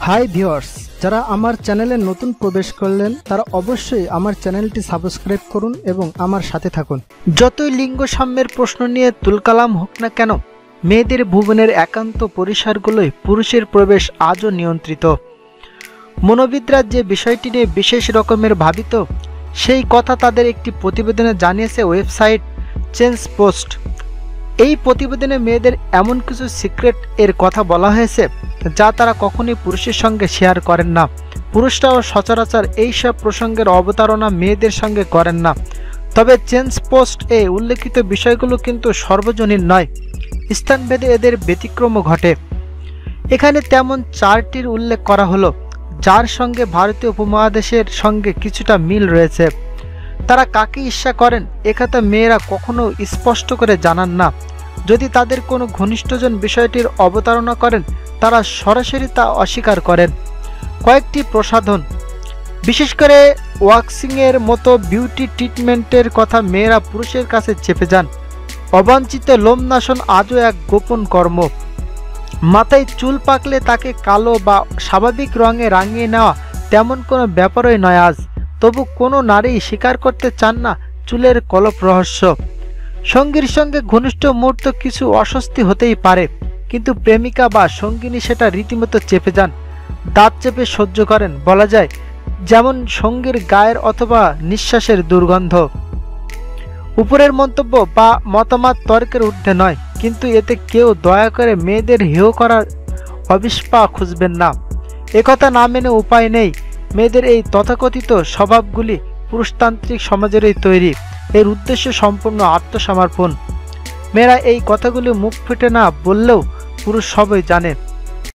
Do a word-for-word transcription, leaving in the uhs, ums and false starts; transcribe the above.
Hi viewers, যারা আমার চ্যানেলে নতুন প্রবেশ করলেন তারা অবশ্যই আমার চ্যানেলটি সাবস্ক্রাইব করুন এবং আমার সাথে থাকুন। যতই লিঙ্গ সাম্যের প্রশ্ন নিয়ে তুলকালাম হোক না কেন, মেয়েদের ভুবনের একান্ত পরিসরগুলোয় পুরুষের প্রবেশ আজও নিয়ন্ত্রিত। মনোবিদরা যে বিষয়টি নিয়ে বিশেষ রকমের ভাবিত, সেই কথা তাদের একটি প্রতিবেদনে জানিয়েছে ওয়েবসাইট চেঞ্জ পোস্ট। এই প্রতিবেদনে মেয়েদের এমন কিছু সিক্রেট এর কথা বলা হয়েছে যা তারা কখনোই পুরুষের সঙ্গে শেয়ার করেন না। পুরুষরাও সচরাচর এইসব প্রসঙ্গের অবতারণা মেয়েদের সঙ্গে করেন না। তবে চেঞ্জ পোস্ট এ উল্লেখিত বিষয়গুলো কিন্তু সর্বজনীন নয়, স্থানভেদে এদের ব্যতিক্রমও ঘটে। এখানে তেমন চারটির উল্লেখ করা হলো যার সঙ্গে ভারতীয় উপমহাদেশের সঙ্গে কিছুটা মিল রয়েছে। তারা কাকে ঈর্ষা করেন একথা মেয়েরা কখনো স্পষ্ট করে জানান না। যদি তাদের কোনো ঘনিষ্ঠজন বিষয়টির অবতারণা করেন, তারা সরাসরি তা অস্বীকার করেন। কয়েকটি প্রসাধন, বিশেষ করে ওয়াক্সিংয়ের মতো বিউটি ট্রিটমেন্টের কথা মেয়েরা পুরুষের কাছে চেপে যান। অবাঞ্ছিত লোমনাশন আজও এক গোপন কর্ম। মাথায় চুল পাকলে তাকে কালো বা স্বাভাবিক রঙে রাঙিয়ে নেওয়া তেমন কোনো ব্যাপারই নয় আজ। তবু কোনো নারী স্বীকার করতে চান না চুলের কলপ রহস্য। সঙ্গীর সঙ্গে ঘনিষ্ঠ মুহূর্ত কিছু অস্বস্তি হতেই পারে, কিন্তু প্রেমিকা বা সঙ্গিনী সেটা রীতিমতো চেপে যান, দাঁত চেপে সহ্য করেন বলা যায়, যেমন সঙ্গীর গায়ের অথবা নিঃশ্বাসের দুর্গন্ধ। উপরের মন্তব্য বা মতামত তর্কের ঊর্ধ্বে নয়, কিন্তু এতে কেউ দয়া করে মেয়েদের হেয় করার অবিস্পা খুঁজবেন না। একথা না মেনে উপায় নেই। মেয়েদের এই তথাকথিত স্বভাবগুলি পুরুষতান্ত্রিক সমাজেরই তৈরি। এর উদ্দেশ্য সম্পূর্ণ আত্মসমর্পণ। মেয়েরা এই কথাগুলি মুখ ফুটে না বললেও পুরুষ সবই জানে।